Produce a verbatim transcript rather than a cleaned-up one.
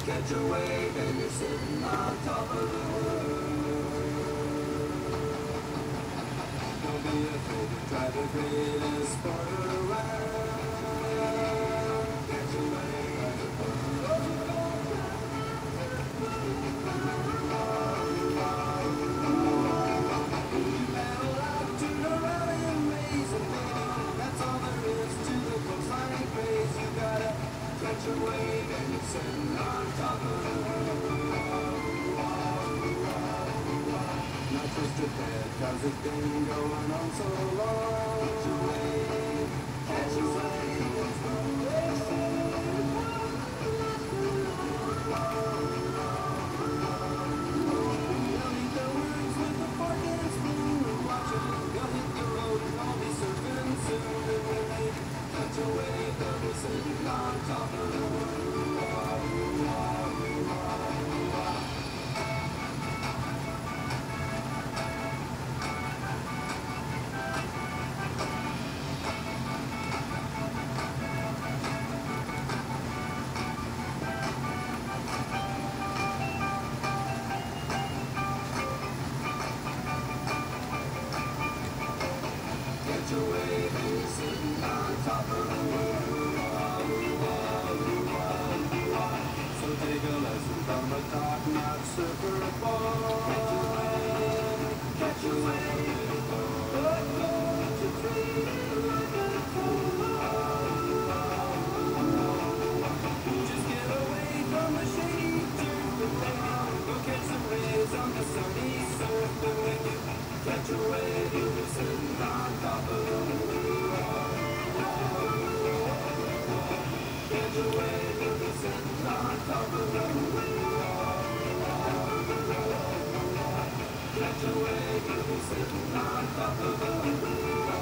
Catch a wave and you're sitting on top of the world. Don't be afraid to try the greatest sport around. Catch a wave. You paddle out to the rallying ways, and baby, that's all there is to the coastline and craze. You gotta catch a wave and you're sitting on top of the not just a bed, cause it's been going on so long. Catch a wave, catch a wave. You'll eat the words with the fork and spoon and watch it. You'll hit the road and I'll be surfing soon. And when they catch a wave, they'll be sitting on top of the world. Catch a wave and you're sitting on top of the world. So take a lesson from a top-notch surfer boy. Catch a wave, catch a wave. Just get away from the shady turf and baby, go catch some rays on the sunny surf. And when you catch a wave, you'll be sitting on top of the world. Catch a wave, you'll be sitting on top of the world. Catch a wave, you'll be sitting on top of the world.